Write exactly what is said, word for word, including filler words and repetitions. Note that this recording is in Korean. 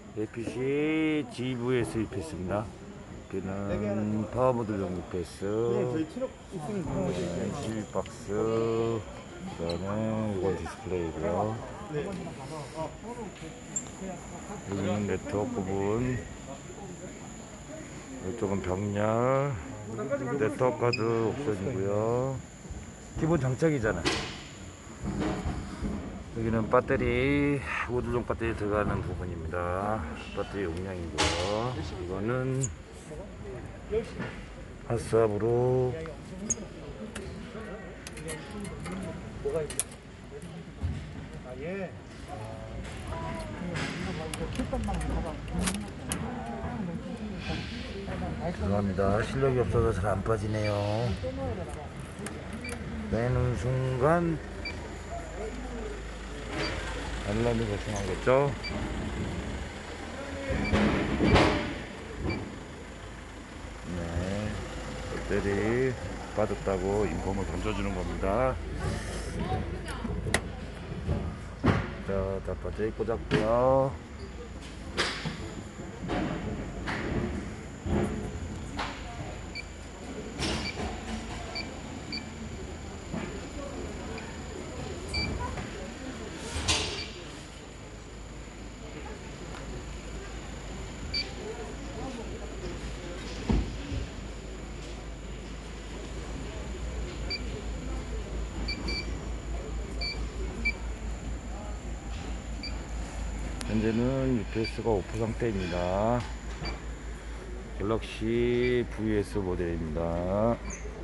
에이피씨 지브이에스 유피에스입니다. 여기는 파워모듈용 유피에스, 십이 박스, 그 다음에 이건 디스플레이고요. 여기는 네트워크 부분, 이쪽은 병렬, 네트워크 카드 옵션이고요. 기본 장착이잖아. 여기는 배터리, 모듈용 배터리 들어가는 부분입니다. 배터리 용량이고요. 이거는 핫삽으로 죄송합니다. 실력이 없어서 잘 안 빠지네요. 빼는 순간 알람이 발생하겠죠. 네, 배터리 빠졌다고 인폼을 던져주는 겁니다. 자, 자, 배터리 꽂았고요. 현재는 유피에스가 오프 상태입니다. 갤럭시 브이에스 모델입니다.